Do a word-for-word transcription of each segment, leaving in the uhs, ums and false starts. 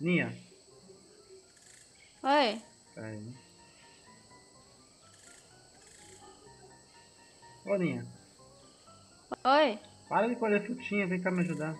Ninha. Oi. Peraí, né? Ô, Ninha. Oi. Para de colher frutinha, vem cá me ajudar.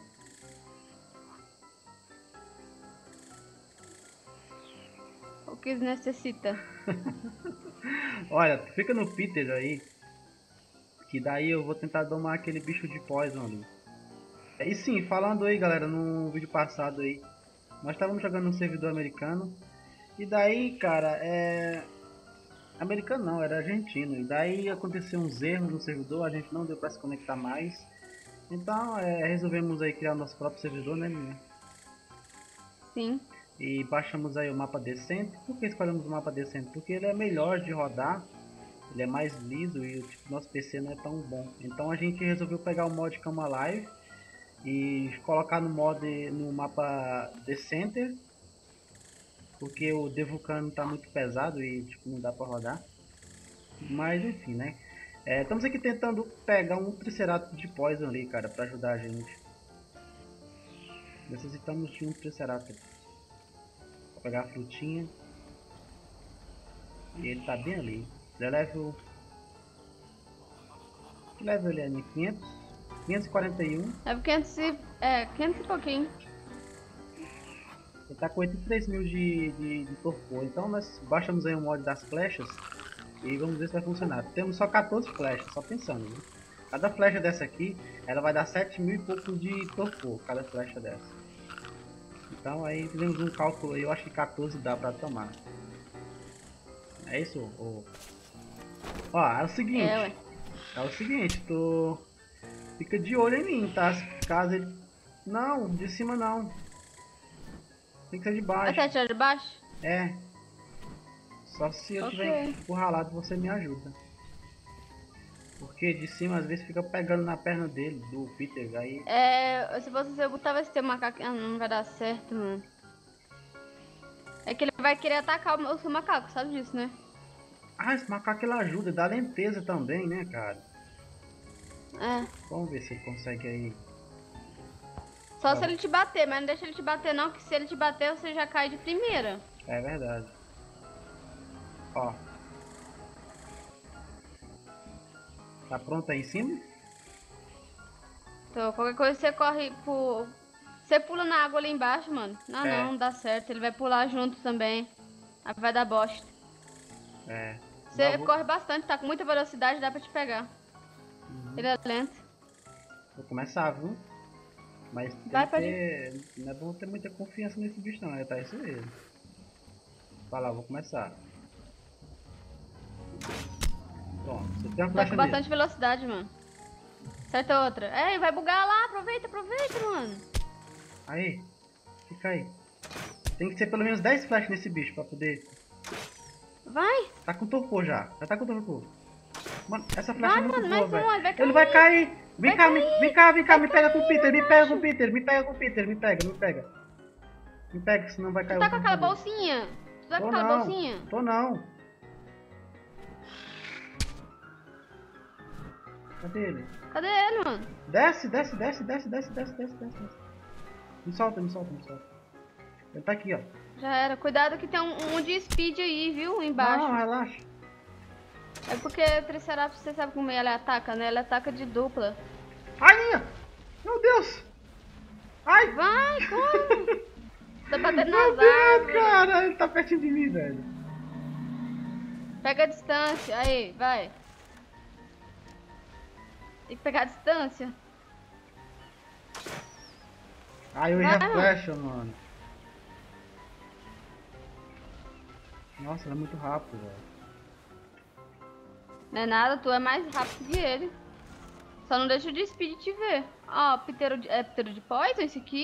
O que necessita? Olha, fica no Peter aí. Que daí eu vou tentar domar aquele bicho de poison ali. E sim, falando aí, galera, no vídeo passado aí. Nós estávamos jogando no servidor americano. E daí, cara, é... Americano não, era argentino. E daí aconteceu uns erros no servidor, a gente não deu para se conectar mais. Então, é, resolvemos aí criar o nosso próprio servidor, né, menina? Sim. E baixamos aí o mapa decente. Por que escolhemos o mapa decente? Porque ele é melhor de rodar, ele é mais liso e o tipo, nosso P C não é tão bom. Então a gente resolveu pegar o mod Cama Live e colocar no mod no mapa Decenter, porque o The Vulcano está muito pesado e tipo, não dá para rodar. Mas enfim, né? É, estamos aqui tentando pegar um Triceratops de Poison ali, cara, para ajudar a gente. Necessitamos de um Triceratops para pegar a frutinha. E ele tá bem ali. Ele é level. Que level ele é? Né? quinhentos? quinhentos e quarenta e um. É quinhentos e... É, quinhentos e pouquinho. Ele tá com oitenta e três mil de, de, de torpor. Então nós baixamos aí o mod das flechas. E vamos ver se vai funcionar. Temos só quatorze flechas, só pensando, viu? Cada flecha dessa aqui, ela vai dar sete mil e pouco de torpor, cada flecha dessa. Então aí fizemos um cálculo aí, eu acho que quatorze dá pra tomar. É isso? Ou... Ó, é o seguinte. É, ué. É o seguinte, tu fica de olho em mim, tá? Caso ele... Não, de cima não. Tem que ser de baixo. Até tirar de baixo? É. Só se eu tiver Ok. encurralado você me ajuda. Porque de cima às vezes fica pegando na perna dele, do Peter, aí... É, se você botar esse teu macaco... Ah, não vai dar certo, mano. É que ele vai querer atacar o seu macaco, sabe disso, né? Ah, esse macaco ele ajuda, dá limpeza também, né, cara? É. Vamos ver se ele consegue aí. Só Tá se bom. ele te bater, mas não deixa ele te bater não, que se ele te bater você já cai de primeira. É verdade. Ó. Tá pronto aí em cima? Então, qualquer coisa você corre pro... Você pula na água ali embaixo, mano. Não, É. não, dá certo. Ele vai pular junto também. Aí vai dar bosta. É. Não, Você vou... corre bastante, tá com muita velocidade, dá pra te pegar. Uhum. Ele é lento. Vou começar, viu? Mas tem Vai, que pode ir. ter... Não é bom ter muita confiança nesse bicho não, é tá isso mesmo. Vai lá, vou começar. Pronto, você tem uma Tá flecha com nele. bastante velocidade, mano. Acerta outra. Ei, vai bugar lá, aproveita, aproveita, mano. Aí, fica aí. Tem que ser pelo menos dez flechas nesse bicho pra poder... Vai, Tá com torpor já, já tá com torpor. Mano, essa flecha vai, é muito mano, boa, mais velho. um, ele vai cair. Ele vai cair! Vem Vai cá, me, vem cair, cá, vem cá, vai me pega com o cair, Peter, me pega com o macho. Peter, me pega com o Peter, me pega, me pega. Me pega, senão vai Tu cair o tá com aquela torpor dele. bolsinha? Tu tá com Tô aquela não, bolsinha? tô não. Cadê ele? Cadê ele, mano? Desce, desce, desce, desce, desce, desce, desce, desce. desce. Me solta, me solta, me solta. Ele tá aqui, ó. Já era. Cuidado que tem um, um de speed aí, viu? Embaixo. Não, relaxa. É porque o Triceratops, você sabe como ele ataca, né? Ele ataca de dupla. Ai, minha! Meu Deus! Ai! Vai, como? Tá batendo Meu nas Deus, árvores. cara! Ele tá pertinho de mim, velho. Pega a distância. Aí, vai. Tem que pegar a distância. Ai, eu errei Vai, a mano. flecha, mano. Nossa, ele é muito rápido, velho. Não é nada, tu é mais rápido que ele. Só não deixa o de speed te ver. Ó, piteiro de, é piteiro de poison esse aqui?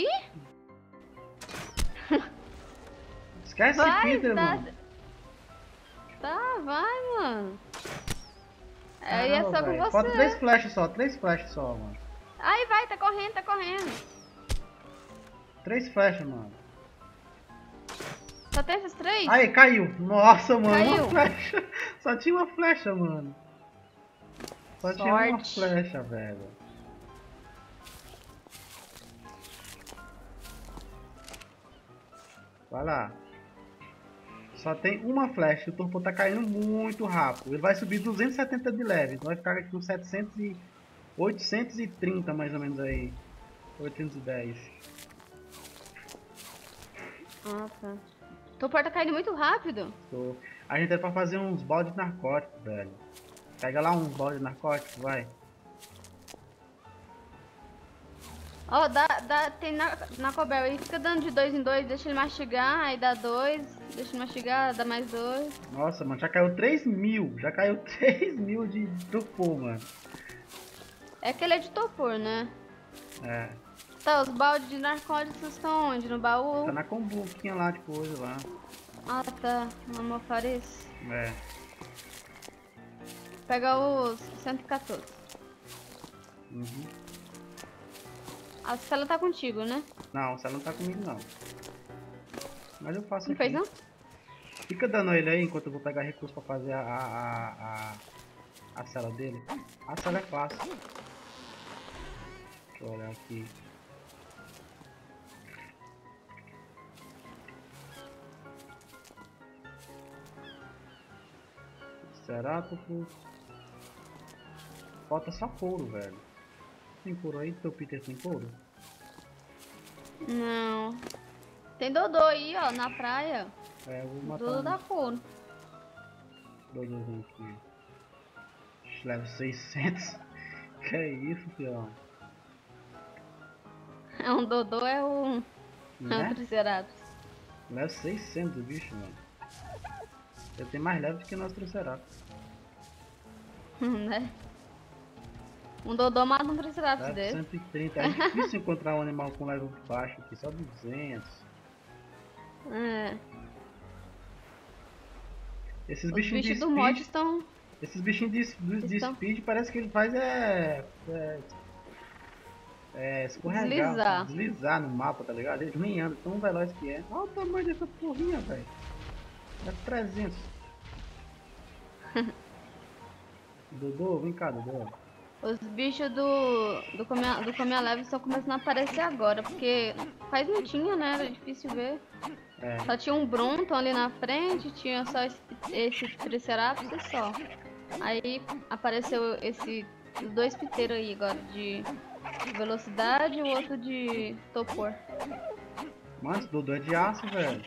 Esquece Vai, Peter, tá. mano. Tá, vai, mano. Aí é Caramba, só com velho. Falta três você. flechas só, três flechas só, mano. Aí vai, tá correndo, tá correndo. Três flechas, mano. Só tem essas três? Aí, caiu. Nossa, mano, Caiu. uma flecha. Só tinha uma flecha, mano. Só tinha uma Sorte. flecha, velho. Vai lá. Só tem uma flecha. O torpor tá caindo muito rápido. Ele vai subir duzentos e setenta de leve. Então vai ficar aqui com setecentos e... oitocentos e trinta mais ou menos aí. oitocentos e dez. Ah, tá. O torpor tá caindo muito rápido. Tô. A gente é pra fazer uns baldes de narcóticos, velho. Pega lá uns baldes de narcóticos, vai. Ó, oh, dá, dá, tem na, na Cobel aí, fica dando de dois em dois, deixa ele mastigar, aí dá dois, deixa ele mastigar, dá mais dois. Nossa, mano, já caiu três mil, já caiu três mil de torpor, mano. É que ele é de torpor, né? É. Tá, os baldes de narcóticos estão onde? No baú? Tá na combuquinha lá de coisa lá. Ah, tá, no almofariz. É. Pega os cento e quatorze. Uhum. A cela tá contigo, né? Não, você não tá comigo não. Mas eu faço Não aqui. fez não? Fica dando ele aí enquanto eu vou pegar recurso pra fazer a, a, a, a cela dele. A cela é fácil. Deixa eu olhar aqui. Cerátopo. Falta só couro, velho. Tem couro aí? Teu Peter tem couro? Não. Tem Dodô aí, ó, na praia. É, eu vou matar Dodô um. da couro. Dodôzinho aqui. Leve seiscentos. Que é isso, fião? É um Dodô, é um... Né? É um Triceratops. Leve seiscentos o bicho, mano. Eu tenho mais leve do que nosso Triceratops. Né? Um Dodô mata um Triceratops Leve desse. cento e trinta. É difícil encontrar um animal com level baixo aqui, só duzentos. É. Esses Os bichinhos bichos de do speed, mod estão... esses bichinhos de, de, de Estão- speed parece que ele faz é, é, é escorregar, Deslizar. deslizar no mapa, tá ligado? Eles nem andam, tão veloz que é. Olha o tamanho dessa porrinha, velho. É trezentos. Dodô, vem cá, Dodô. Os bichos do, do, come, do Come a Leve estão começando a aparecer agora, porque faz não tinha, né? Era difícil ver. É, Só tinha um Brunton ali na frente, tinha só esse, esse Triceratops e só. Aí apareceu esse, os dois piteiros aí agora, de velocidade e o outro de topor. mano, esse Dodô é de aço, velho.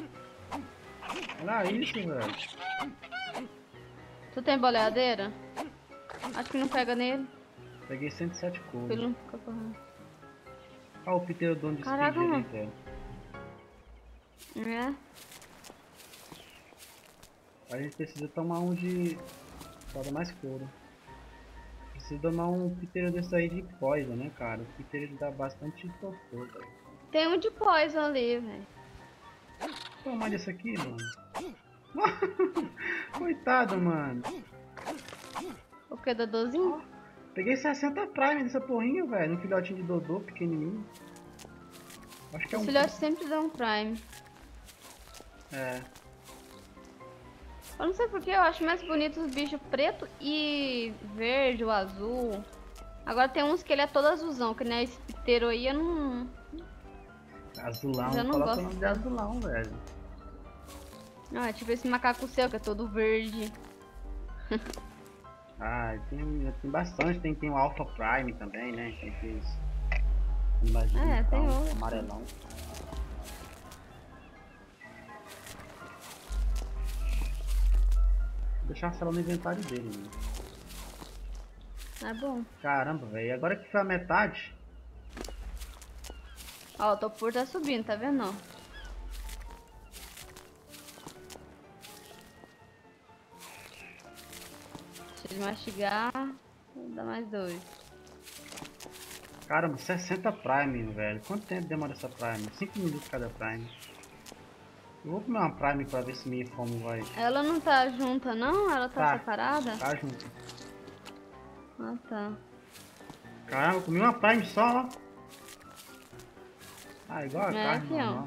Olha isso, velho. Tu tem boleadeira? Acho que não pega nele. Peguei cento e sete Ele cores. não fica correndo. Olha o pterodon de Caraca, speed ali, mano. velho. É. A gente precisa tomar um de... Falta mais couro. Precisa tomar um piteiro desse aí de poison, né, cara? O piteiro ele dá bastante torpor, velho. Tem um de poison ali, velho. Toma desse aqui, mano. Coitado, mano. O que, Dodôzinho? Peguei sessenta prime dessa porrinha, velho. Um filhotinho de Dodô pequenininho. Acho que é Os um... filhotes sempre dão prime. É. Eu não sei porque eu acho mais bonito os bichos preto e verde ou azul. Agora tem uns que ele é todo azulzão, que nem esse piteiro aí, eu não... Azulão. Eu não Coloca gosto o nome de tanto. azulão, velho. Ah, é tipo esse macaco seu, que é todo verde. Ah, tem, tem bastante. Tem, tem o Alpha Prime também, né? Tem aqueles... Imagina, É, tem então, outro. amarelão. Vou deixar a cela no inventário dele, né? É bom. Caramba, velho. Agora que foi a metade... Ó, o topor tá subindo, tá vendo? Ó? Deixa ele mastigar. Dá mais dois. Caramba, sessenta Prime, velho. Quanto tempo demora essa Prime? cinco minutos cada Prime. Eu vou comer uma Prime pra ver se minha fome vai... Ela não tá junta, não? Ela tá, Tá. separada? Tá junto. Ah, tá. Caramba, eu comi uma Prime só, ó. Ah, igual a É, carne fião. normal.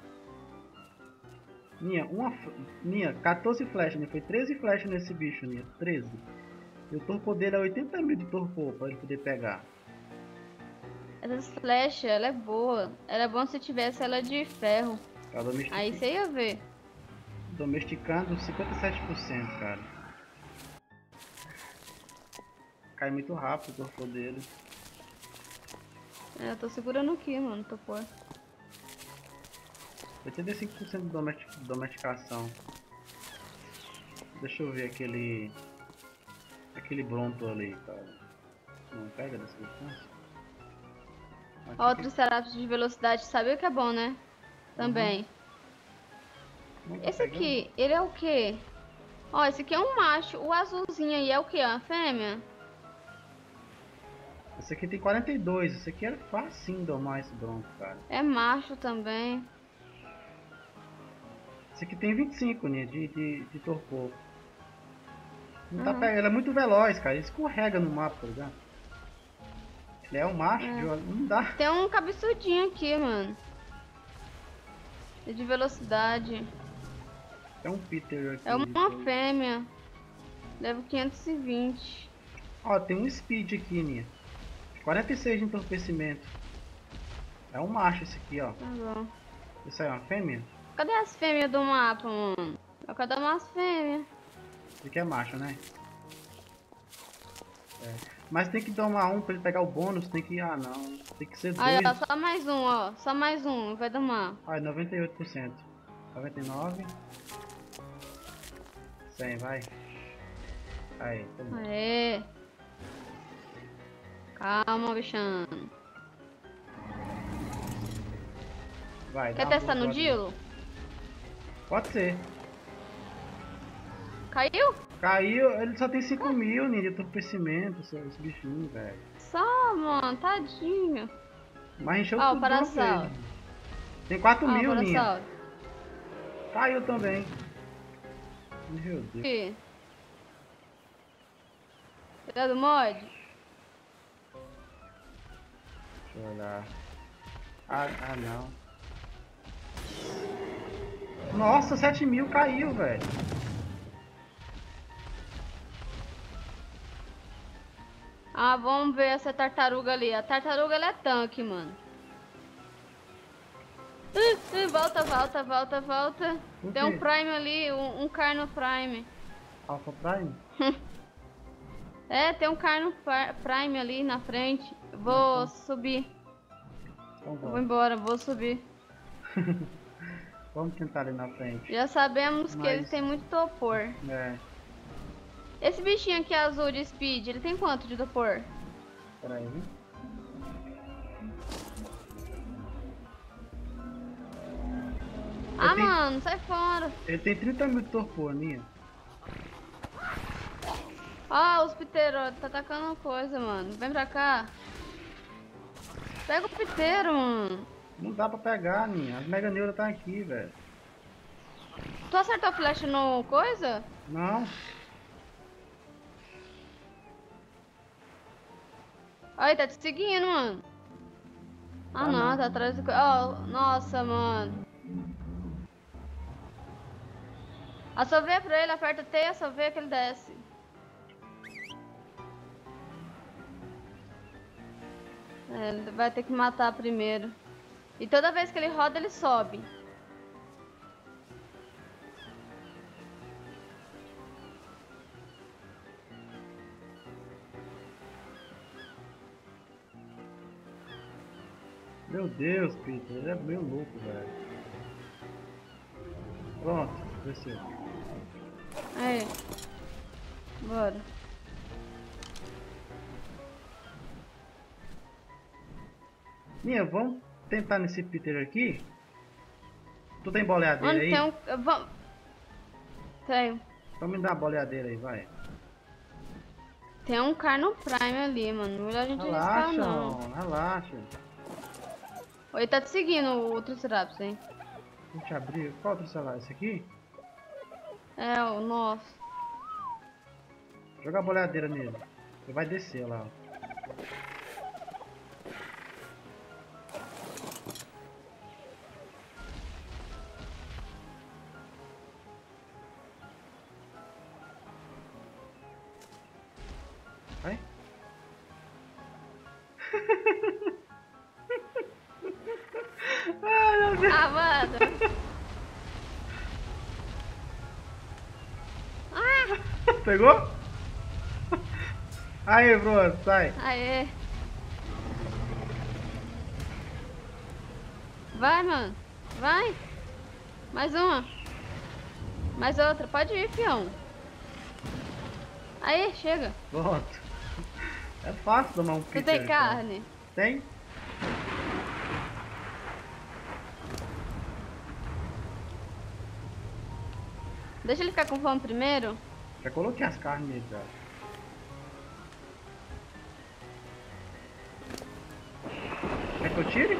Minha, uma... f- Minha, quatorze flechas, né? Foi treze flechas nesse bicho, minha. treze. E o torpor dele é oitenta mil de torpor pra ele poder pegar. Essas flechas, ela é boa. Ela é boa se tivesse ela de ferro. Tá domestic... Aí você ia ver. Domesticando cinquenta e sete por cento, cara. Cai muito rápido o torpor dele. É, eu tô segurando aqui, mano, torpor. oitenta e cinco por cento de domestic... domesticação. Deixa eu ver aquele... Aquele Bronto ali, cara. Não pega dessa distância? Ó, o Triceratops de velocidade, sabe o que é bom, né? Também. Uhum. Não tá Esse pegando. aqui, ele é o quê? Ó, esse aqui é um macho. O azulzinho aí é o quê? A fêmea? Esse aqui tem quarenta e dois. Esse aqui era facinho domar esse Bronto, cara. É macho também. Esse aqui tem vinte e cinco, né? De, de, de torpor. Não Uhum. tá pegando. Ele é muito veloz, cara. Ele escorrega no mapa, tá ligado? Ele é um macho, É. de... não dá. Tem um cabeçudinho aqui, mano. É de velocidade. É um Peter aqui. É uma fêmea. Level quinhentos e vinte. Ó, tem um Speed aqui, Nia. quarenta e seis de entorpecimento. É um macho esse aqui, ó. Tá bom. Isso aí é uma fêmea? Cadê as fêmeas do mapa, mano? Eu quero dar umas fêmeas. Esse aqui é macho, né? É. Mas tem que domar um pra ele pegar o bônus, tem que... Ah, não. Tem que ser dois. Aí, ó, só mais um, ó. Só mais um, vai domar. Ah, noventa e oito por cento. noventa e nove por cento. cem, vai. Aí, tá bom. Aê. Calma, bichão. Vai, dá Quer uma testar no boa Dilo? Pode ser. Caiu? Caiu, ele só tem cinco mil, Nia, de entorpecimento, esse bichinho, velho. Só, mano, tadinho. Mas encheu Ó, tudo o de uma Parasauro. vez. Tem quatro Ó, o mil, Nia. Parasauro. Caiu também. Meu Deus. Aqui. Cadê do mod? Deixa eu olhar. Ah, ah não. Nossa, sete mil caiu, velho. Ah, vamos ver essa tartaruga ali. A tartaruga, ela é tanque, mano. Uh, uh, volta, volta, volta, volta. Por Tem um quê? Prime ali, um, um Carno Prime. Alpha Prime? É, tem um Carno Pri- Prime ali na frente. Eu vou Uhum. subir. Então Eu vou vamos. embora, vou subir. Vamos tentar ali na frente. Já sabemos que Mas- eles têm muito topor. É, Esse bichinho aqui azul de speed, ele tem quanto de topor? peraí. viu? Ah, tenho- mano, sai fora. Ele tem trinta mil de torpor, Nia. Ó, os piteiros, tá atacando coisa, mano. Vem pra cá. Pega o piteiro, mano. Não dá pra pegar, Nia. As Mega Neura tá aqui, velho. Tu acertou a flecha no coisa? Não. Aí, tá te seguindo, mano. Ah, Tá não, não. tá atrás do... Ó, nossa, mano. Assovia pra ele, aperta T e assovia que ele desce. É, ele vai ter que matar primeiro. E toda vez que ele roda, ele sobe. Meu Deus, Peter. Ele é meio louco, velho. Pronto, desceu. Aí. Bora. Nia, vamos tentar nesse Peter aqui. Tu tem boleadeira Onde aí? tem um... Vamos... Tenho. Então me dá a boleadeira aí, vai. Tem um Carno Prime ali, mano. Melhor a gente arriscar, Relaxa, não. mano, relaxa. Ele tá te seguindo, o Triceratops, hein? Deixa eu abrir. Qual outro celular? Esse aqui? É, o nosso. Joga a boleadeira nele. Ele vai descer lá. ó. Vai. Ai, meu Deus. Ah, mano. Pegou? Aí, pronto, sai. Aê. Vai, mano. Vai. Mais uma. Mais outra. Pode ir, fião. Aí, chega. Pronto. É fácil tomar um Tu Peter. tem carne? Tem? Deixa ele ficar com fome primeiro. Já coloquei as carnes nele já. Quer que eu tire?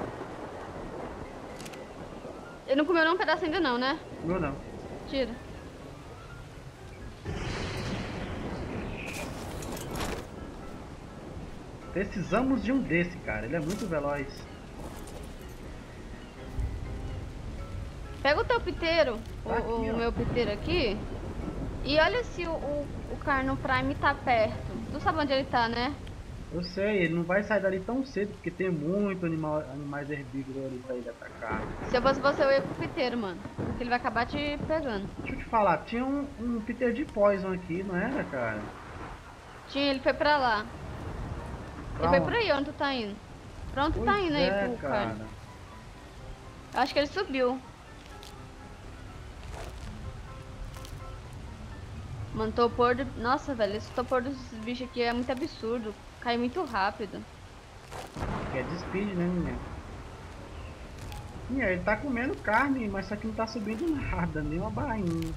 Ele não comeu nem um pedaço ainda não, né? Não, não. Tira. Precisamos de um desse, cara. Ele é muito veloz. Pega o teu piteiro, o, Tá aqui, o ó. meu piteiro aqui. E olha se o, o, o Carno Prime tá perto. Tu sabe onde ele tá, né? Eu sei, ele não vai sair dali tão cedo porque tem muito animal, animais herbívoros ali pra ele atacar. Se eu fosse você, eu ia pro piteiro, mano. Porque ele vai acabar te pegando. Deixa eu te falar, tinha um, um Peter de Poison aqui, não era, cara? Tinha, ele foi pra lá. Pra Ele foi onde? pra aí, onde tu tá indo? Pra onde tu Pois tá indo aí é, pro cara. Carno? Eu acho que ele subiu. Mano, topor do... Nossa, velho, esse topor dos bichos aqui é muito absurdo. Cai muito rápido. Que é de speed, né, menina? Ih, ele tá comendo carne, mas só que não tá subindo nada, nem uma bainha.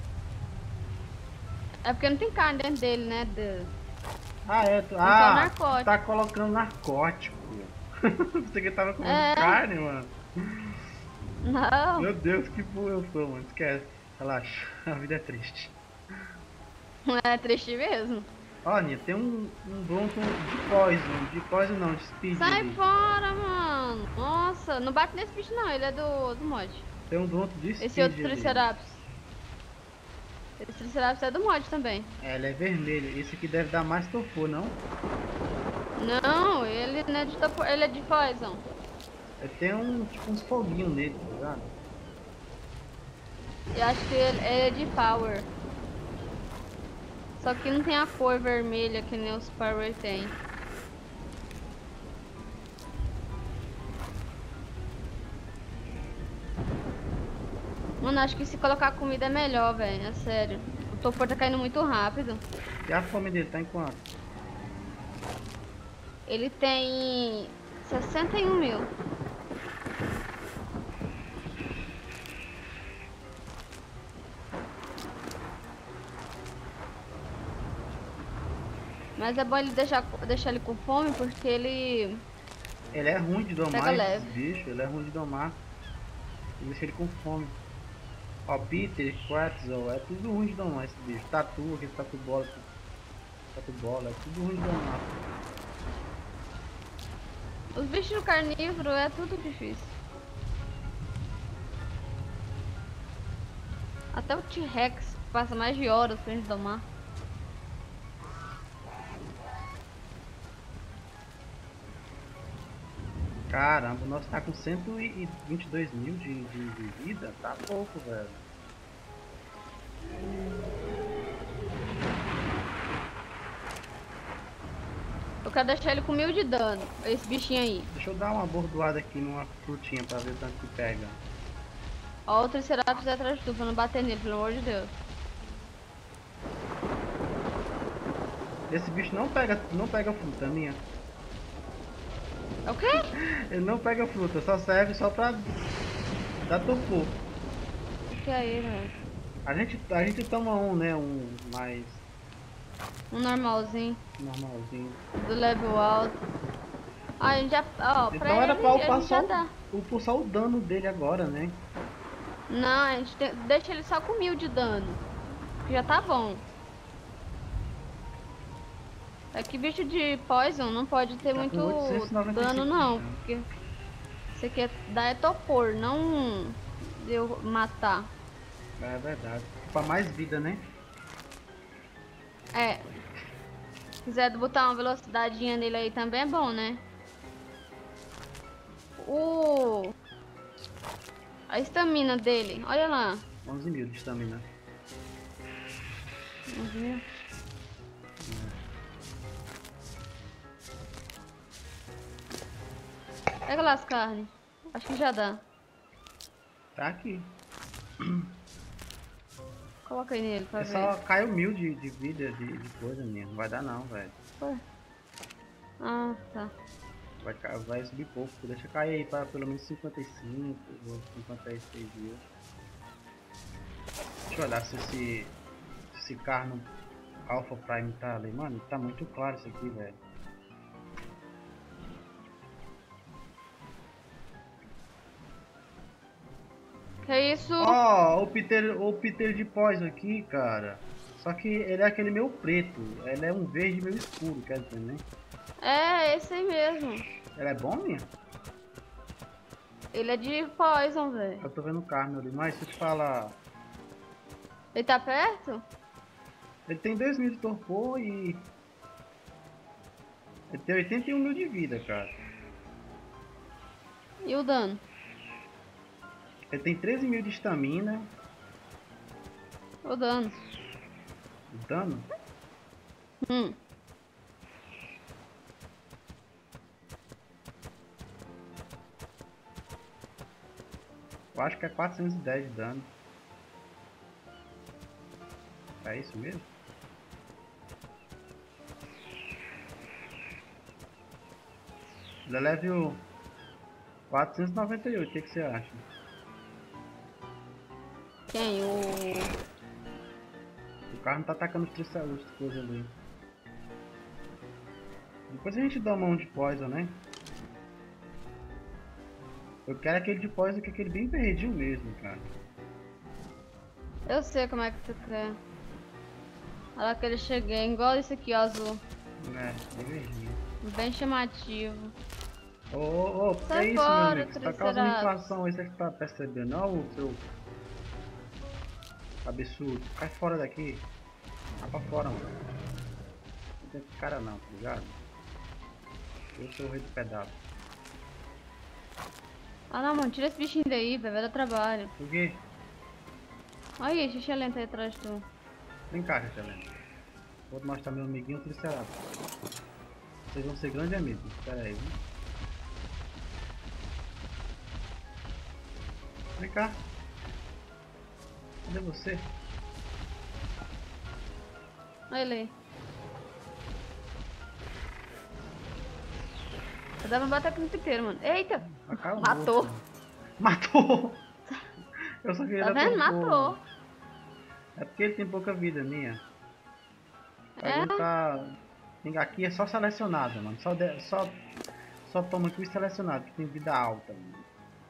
É porque não tem carne dentro dele, né? De... Ah, é? Tu... só Ah, narcótico. tá colocando narcótico. Você que tava comendo É. carne, mano. Não. Meu Deus, que burro eu sou, mano. Esquece. Relaxa, a vida é triste. É triste mesmo. Olha, tem um, um Bronto de Poison. De Poison não, de Speed. Sai ali. fora, mano. Nossa, não bate nesse bicho não, ele é do, do mod. Tem um Bronto de Speed. Esse outro ali. Triceratops. Esse Triceratops é do mod também. É, ele é vermelho. Esse aqui deve dar mais topor, não? Não, ele não é de topo, ele é de poison. Ele tem um, tipo, uns foguinhos nele, tá ligado? Eu acho que ele é de power. Só que não tem a cor vermelha que nem os power tem. Mano, acho que se colocar comida é melhor, velho. É sério. O topor tá caindo muito rápido. E a fome dele tá em quanto? Ele tem sessenta e um mil. Mas é bom ele deixar, deixar ele com fome porque ele... Ele é ruim de domar Pega esses leve. bichos, ele é ruim de domar. E deixa ele com fome. Ó, Peter, Quetzal, é tudo ruim de domar esse bicho. Tatu, aquele tatu bola, tatu bola, é tudo ruim de domar. Os bichos carnívoros é tudo difícil. Até o T-Rex passa mais de horas pra gente domar. Caramba, o nosso tá com cento e vinte e dois mil de, de, de vida, tá pouco, velho. Eu quero deixar ele com mil de dano, esse bichinho aí. Deixa eu dar uma bordoada aqui numa frutinha pra ver o tanto que pega. Ó, o Triceratops é atrás de tu pra não bater nele, pelo amor de Deus. Esse bicho não pega, não pega fruta, minha. É o quê? Ele não pega fruta, só serve só pra dar tofu. O que é ele, velho? A gente, a gente toma um, né, um mais Um normalzinho, normalzinho. do level alto. Ah, a gente já... Ó, pra Então era ele pra a upar gente só, já dá. o- upar só o dano dele agora, né? Não, a gente tem- deixa ele só com mil de dano. Que já tá bom. É que bicho de poison não pode ter Tá com muito oitocentos e noventa e cinco dano não, de dano. porque você quer dar é topor, não de eu matar. É verdade. Pra mais vida, né? É. Se quiser botar uma velocidadinha nele aí também é bom, né? O... A estamina dele, olha lá. onze mil de estamina. onze mil. Pega lá as carnes. Acho que já dá. Tá aqui. Coloca aí nele pra É ver. só caiu mil de, de vida, de, de coisa minha. Não vai dar não, velho. Ué. Ah, tá. Vai, ca- vai subir pouco. Deixa cair aí pra pelo menos cinquenta e cinco ou cinquenta e seis mil. Deixa eu olhar se esse, se esse carro Alpha Prime tá ali. Mano, tá muito claro isso aqui, velho. Que isso? Ó, oh, o Peter, o Peter de pós aqui, cara. Só que ele é aquele meio preto. Ele é um verde meio escuro, quer dizer, né? É, esse aí mesmo. Ele é bom, minha? Ele é de Poison, velho. Eu tô vendo o carro ali, mas se eu te falar. Ele tá perto? Ele tem dois mil de torpor e. Ele tem oitenta e um mil de vida, cara. E o dano? Ele tem treze mil de estamina. O dano. O dano? Hum. Eu acho que é quatrocentos e dez de dano. É isso mesmo? Ele é level quatrocentos e noventa e oito, o que, que você acha? Quem? O... O carro não tá atacando os triceratops coisa ali. Depois a gente dá uma mão de poison, né? Eu quero aquele de poison que é aquele bem verdinho mesmo, cara. Eu sei como é que tu quer. Olha lá que ele cheguei, igual esse aqui, ó, azul. É, bem verdinho. Bem chamativo. Ô, ô, ô, que Sai é isso, meu fora, amigo? Você tá causando Triceratops. inflação aí, você que tá percebendo, não, o seu absurdo. Cai fora daqui. Vai pra fora, mano. Não tem esse cara não, tá ligado? Eu sou o rei do pedaço. Ah não, mano, tira esse bichinho daí, velho, vai dar trabalho. Por quê? Olha aí, xixi lenta aí atrás de tu. Vem cá, Cachalene. Vou mostrar meu amiguinho o Triceratops. Vocês vão ser grandes amigos. Pera aí, viu? Vem cá. Cadê você? Olha ele aí. Eu dava pra bater aqui no piteiro, mano. Eita! Acabou. Matou. Matou! Eu só queria Tá dar vendo? torpor. Matou. É porque ele tem pouca vida, minha. Pra É? aguentar. Aqui é só selecionado, mano. Só, de... só... só toma aqui o selecionado, que tem vida alta, mano.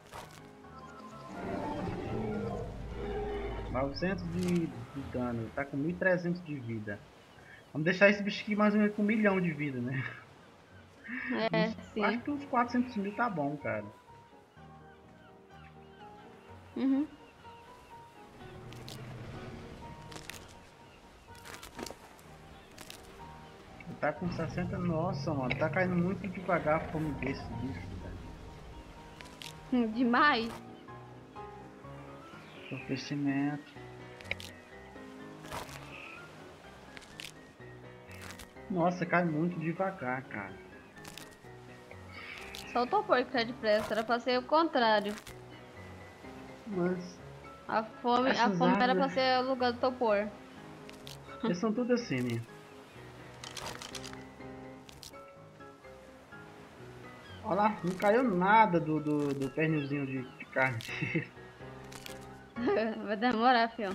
novecentos de, de dano, tá com mil e trezentos de vida. Vamos deixar esse bicho aqui mais ou menos com um milhão de vida, né? É, Uns, sim. acho que uns quatrocentos mil tá bom, cara. Uhum. Tá com sessenta, nossa, mano, tá caindo muito devagar a fome desse bicho, velho. Demais. Oferecimento. Nossa, cai muito devagar, cara. Só o topor que cai depressa, era pra ser o contrário. Mas A fome, a essas fome era pra árvores- ser o lugar do topor. eles são tudo assim, né? Olha lá, não caiu nada do, do, do pernilzinho de, de carne. Vai demorar, fião.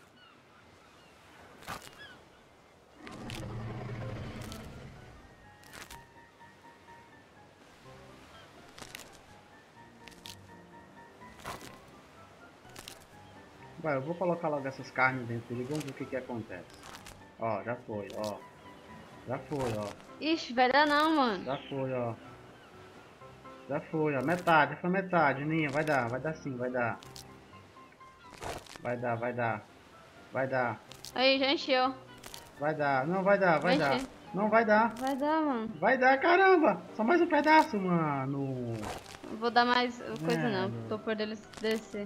Vai, eu vou colocar logo essas carnes dentro dele, vamos ver o que que acontece. Ó, já foi, ó. Já foi, ó. Ixi, vai dar não, mano. Já foi, ó. Já foi, ó. Metade, foi metade, Ninha. Vai dar, vai dar sim, vai dar. Vai dar, vai dar. Vai dar. Aí, já encheu. Vai dar. Não, vai dar, vai Vai dar. encher. Não, vai dar. Vai dar, mano. Vai dar, caramba. Só mais um pedaço, mano. Não vou dar mais coisa É, não, mano. tô por deles descer.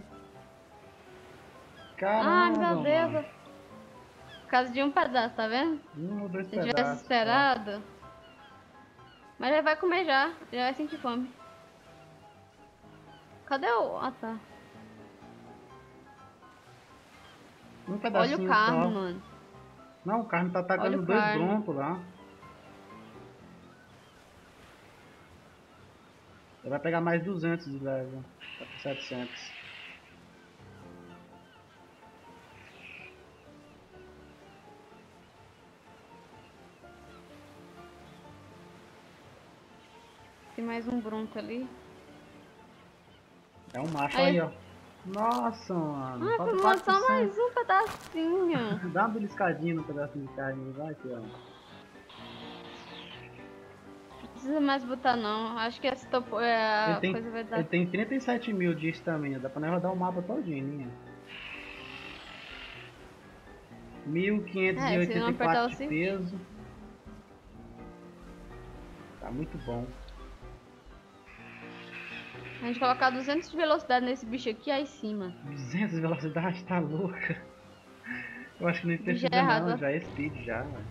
Caramba, Ai, meu Deus. mano. Por causa de um pedaço, tá vendo? Um ou dois Se tivesse pedaços. esperado. Mas já vai comer já, já vai sentir fome. Cadê o... Ah, tá. Um Olha o pedacinho carro, só. mano. Não, o carne tá Olha atacando o dois carne. broncos lá. Ele vai pegar mais duzentos de level. Tá com setecentos. Tem mais um bronco ali. É um macho Aí. aí, ó. Nossa, mano. Ah, Falta foi só quatro por cento. mais um pedacinho. Dá uma beliscadinha no pedacinho de carne. Vai aqui, ó. Não precisa mais botar não. Acho que essa topo... é, Ele a tem, coisa vai dar. ele tem trinta e sete mil de estamina. Dá pra nós rodar o mapa todinho, né? mil quinhentos e É, se não oitenta e apertar quatro o de cinto. peso. Tá muito bom. A gente colocar duzentos de velocidade nesse bicho aqui, aí sim, mano. duzentos de velocidade, tá louca. Eu acho que nem O bicho é precisa errado, não, ó. já é speed já, velho.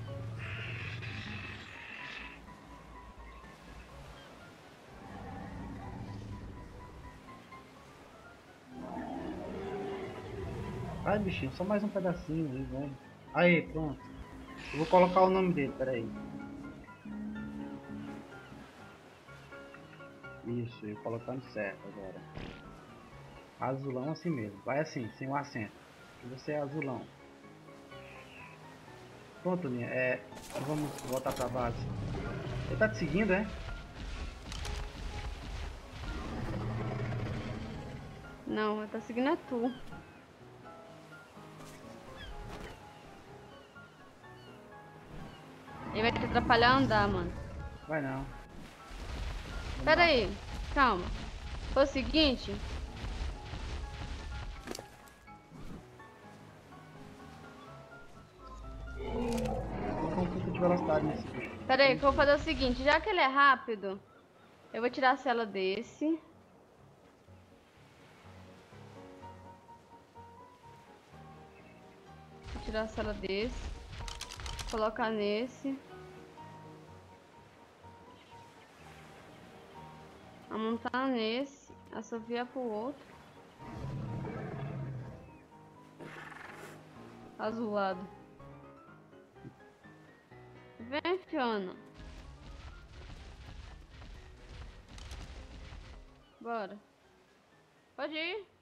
Vai, bichinho, só mais um pedacinho aí, velho. Aí, pronto. Eu vou colocar o nome dele, peraí. Isso, eu colocando certo agora. Azulão assim mesmo, vai assim, sem o acento. Que você é azulão. Pronto, Ninha, é... Vamos voltar pra base. Ele tá te seguindo, é? Não, eu tô seguindo a tu. Ele vai te atrapalhar a andar, mano. Vai não. Pera aí, calma. Foi o seguinte. Colocar um pouco de velocidade nesse bicho. Pera aí, que eu vou fazer o seguinte. Já que ele é rápido, eu vou tirar a cela desse. Vou tirar a cela desse. Colocar nesse. A montar nesse. Assoviar pro outro. Azulado. Vem, Fiona. Bora. Pode ir.